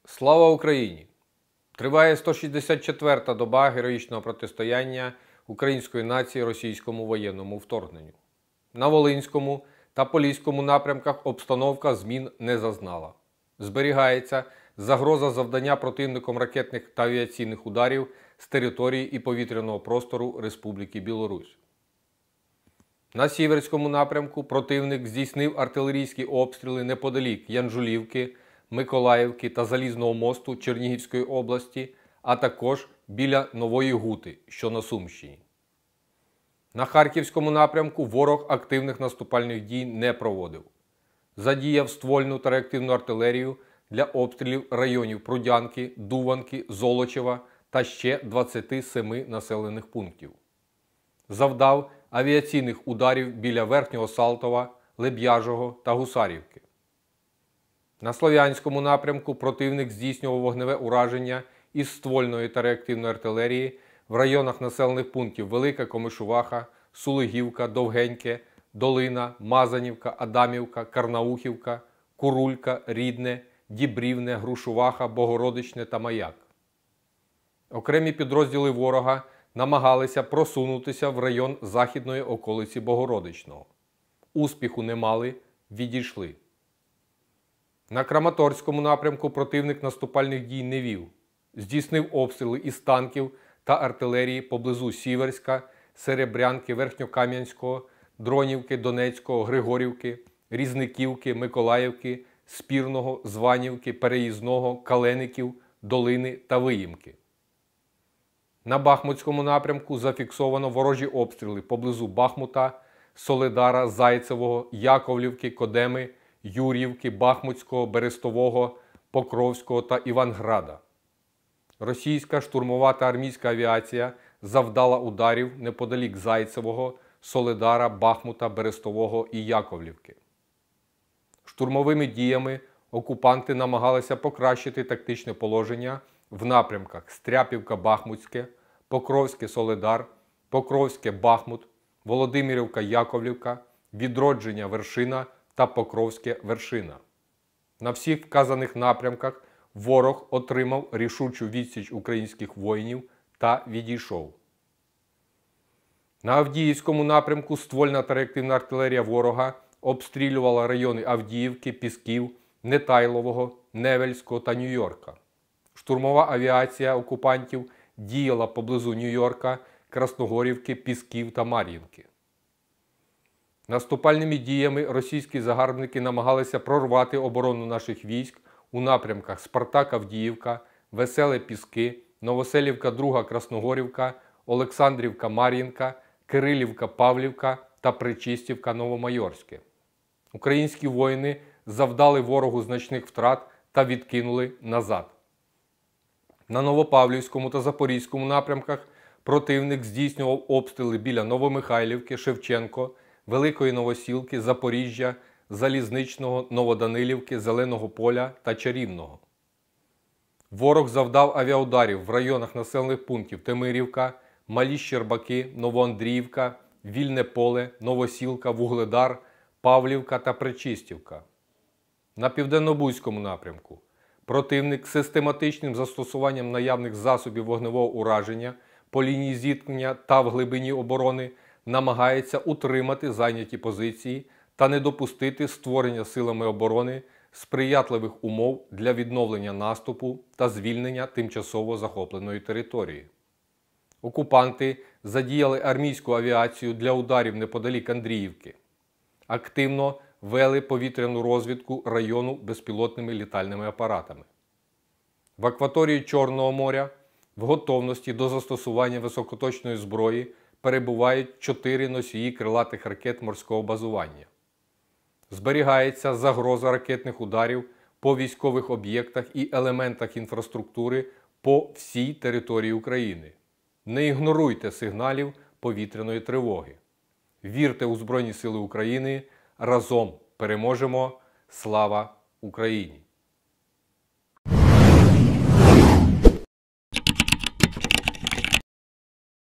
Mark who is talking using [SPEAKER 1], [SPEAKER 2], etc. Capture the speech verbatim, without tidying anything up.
[SPEAKER 1] Слава Україні! Триває сто шістдесят четверта доба героїчного протистояння української нації російському воєнному вторгненню. На Волинському та Поліському напрямках обстановка змін не зазнала. Зберігається загроза завдання противником ракетних та авіаційних ударів з території і повітряного простору Республіки Білорусь. На Сіверському напрямку противник здійснив артилерійські обстріли неподалік Янжулівки, Миколаївки та Залізного мосту Чернігівської області, а також біля Нової Гути, що на Сумщині. На Харківському напрямку ворог активних наступальних дій не проводив. Задіяв ствольну та реактивну артилерію для обстрілів районів Прудянки, Дуванки, Золочева та ще двадцяти семи населених пунктів. Завдав авіаційних ударів біля Верхнього Салтова, Леб'яжого та Гусарівки. На Слов'янському напрямку противник здійснював вогневе ураження із ствольної та реактивної артилерії в районах населених пунктів Велика Комишуваха, Сулигівка, Довгеньке, Долина, Мазанівка, Адамівка, Карнаухівка, Курулька, Рідне, Дібрівне, Грушуваха, Богородичне та Маяк. Окремі підрозділи ворога намагалися просунутися в район західної околиці Богородичного. Успіху не мали, відійшли. На Краматорському напрямку противник наступальних дій не вів. Здійснив обстріли із танків та артилерії поблизу Сіверська, Серебрянки, Верхньокам'янського, Дронівки, Донецького, Григорівки, Різниківки, Миколаївки, Спірного, Званівки, Переїзного, Калеників, Долини та Виїмки. На Бахмутському напрямку зафіксовано ворожі обстріли поблизу Бахмута, Соледара, Зайцевого, Яковлівки, Кодеми, Юр'ївки, Бахмутського, Берестового, Покровського та Іванграда. Російська штурмова та армійська авіація завдала ударів неподалік Зайцевого, Соледара, Бахмута, Берестового і Яковлівки. Штурмовими діями окупанти намагалися покращити тактичне положення в напрямках Стряпівка-Бахмутське, Покровське-Соледар, Покровське-Бахмут, Володимирівка-Яковлівка, Відродження-Вершина та Покровське-Вершина. На всіх вказаних напрямках ворог отримав рішучу відсіч українських воїнів та відійшов. На Авдіївському напрямку ствольна та реактивна артилерія ворога обстрілювала райони Авдіївки, Пісків, Нетайлового, Невельського та Нью-Йорка. Штурмова авіація окупантів діяла поблизу Нью-Йорка, Красногорівки, Пісків та Мар'їнки. Наступальними діями російські загарбники намагалися прорвати оборону наших військ у напрямках Спартак-Авдіївка, Веселе-Піски, Новоселівка-Друга Красногорівка, Олександрівка-Мар'їнка, Кирилівка-Павлівка та Причистівка-Новомайорське. Українські воїни завдали ворогу значних втрат та відкинули назад. На Новопавлівському та Запорізькому напрямках противник здійснював обстріли біля Новомихайлівки, Шевченко, Великої Новосілки, Запоріжжя, Залізничного, Новоданилівки, Зеленого Поля та Чарівного. Ворог завдав авіаударів в районах населених пунктів Темирівка, Малі Щербаки, Новоандріївка, Вільне Поле, Новосілка, Вугледар, Павлівка та Причистівка. На Південнобузькому напрямку противник систематичним застосуванням наявних засобів вогневого ураження по лінії зіткнення та в глибині оборони намагається утримати зайняті позиції та не допустити створення силами оборони сприятливих умов для відновлення наступу та звільнення тимчасово захопленої території. Окупанти задіяли армійську авіацію для ударів неподалік Андріївки. Активно вели повітряну розвідку району безпілотними літальними апаратами. В акваторії Чорного моря в готовності до застосування високоточної зброї перебувають чотири носії крилатих ракет морського базування. Зберігається загроза ракетних ударів по військових об'єктах і елементах інфраструктури по всій території України. Не ігноруйте сигналів повітряної тривоги. Вірте у Збройні Сили України. Разом переможемо! Слава Україні!